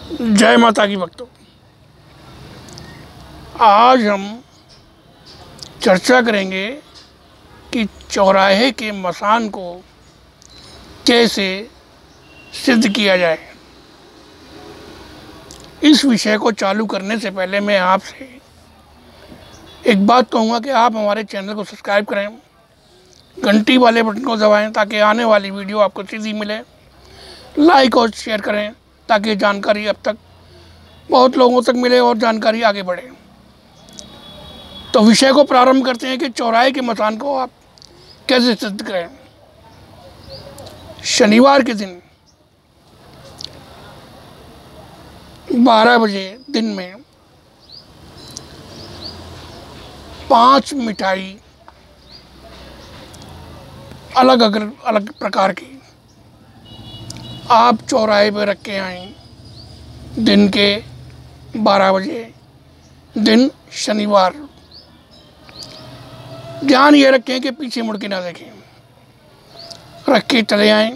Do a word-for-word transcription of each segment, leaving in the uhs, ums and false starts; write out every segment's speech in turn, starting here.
जय माता की भक्तों, आज हम चर्चा करेंगे कि चौराहे के मसान को कैसे सिद्ध किया जाए। इस विषय को चालू करने से पहले मैं आपसे एक बात कहूँगा कि आप हमारे चैनल को सब्सक्राइब करें, घंटी वाले बटन को दबाएं ताकि आने वाली वीडियो आपको सीधी मिले। लाइक और शेयर करें ताकि जानकारी अब तक बहुत लोगों तक मिले और जानकारी आगे बढ़े। तो विषय को प्रारंभ करते हैं कि चौराहे के मसान को आप कैसे सिद्ध करें। शनिवार के दिन बारह बजे दिन में पांच मिठाई अलग अलग अलग प्रकार की आप चौराहे पर रख के आएँ। दिन के बारह बजे, दिन शनिवार। ध्यान ये रखें कि पीछे मुड़ के ना देखें, रख के चले आएँ।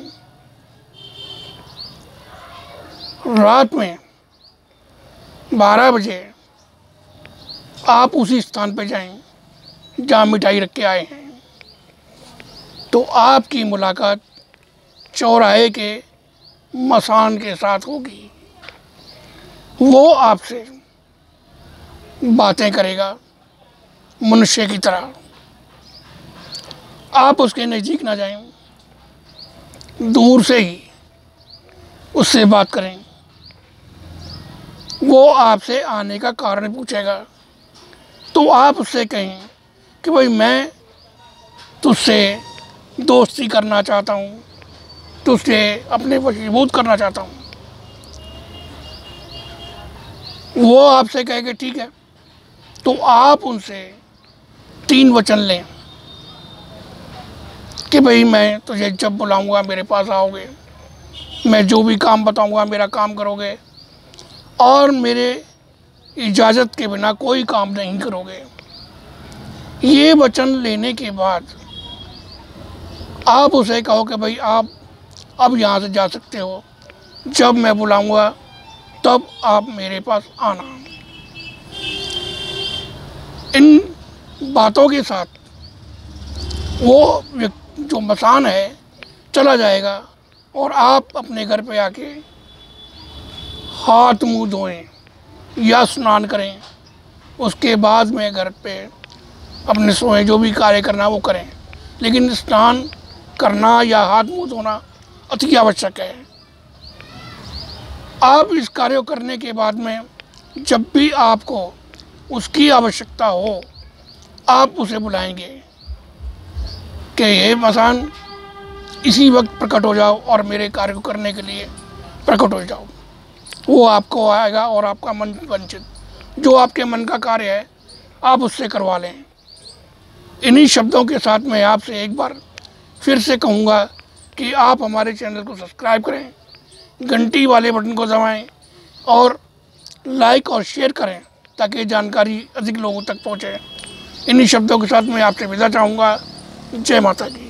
रात में बारह बजे आप उसी स्थान पर जाएं जहाँ मिठाई रख के आए हैं। तो आपकी मुलाकात चौराहे के मसान के साथ होगी। वो आपसे बातें करेगा मनुष्य की तरह। आप उसके नज़दीक ना जाएं, दूर से ही उससे बात करें। वो आपसे आने का कारण पूछेगा तो आप उससे कहें कि भाई मैं तुझसे दोस्ती करना चाहता हूँ, तुझसे अपने वशीभूत करना चाहता हूँ। वो आपसे कहे कि ठीक है, तो आप उनसे तीन वचन लें कि भाई मैं तुझे जब बुलाऊंगा मेरे पास आओगे, मैं जो भी काम बताऊंगा मेरा काम करोगे और मेरे इजाज़त के बिना कोई काम नहीं करोगे। ये वचन लेने के बाद आप उसे कहो कि भाई आप अब यहाँ से जा सकते हो, जब मैं बुलाऊंगा तब आप मेरे पास आना। इन बातों के साथ वो जो मसान है चला जाएगा और आप अपने घर पे आके हाथ मुंह धोएं या स्नान करें। उसके बाद में घर पे अपने सोए जो भी कार्य करना वो करें, लेकिन स्नान करना या हाथ मुंह धोना अति आवश्यक है। आप इस कार्य करने के बाद में जब भी आपको उसकी आवश्यकता हो आप उसे बुलाएंगे कि ये मसान इसी वक्त प्रकट हो जाओ और मेरे कार्य को करने के लिए प्रकट हो जाओ। वो आपको आएगा और आपका मन वंचित जो आपके मन का कार्य है आप उससे करवा लें। इन्हीं शब्दों के साथ मैं आपसे एक बार फिर से कहूँगा कि आप हमारे चैनल को सब्सक्राइब करें, घंटी वाले बटन को दबाएं और लाइक और शेयर करें ताकि जानकारी अधिक लोगों तक पहुँचे। इन्हीं शब्दों के साथ मैं आपसे विदा चाहूँगा। जय माता की।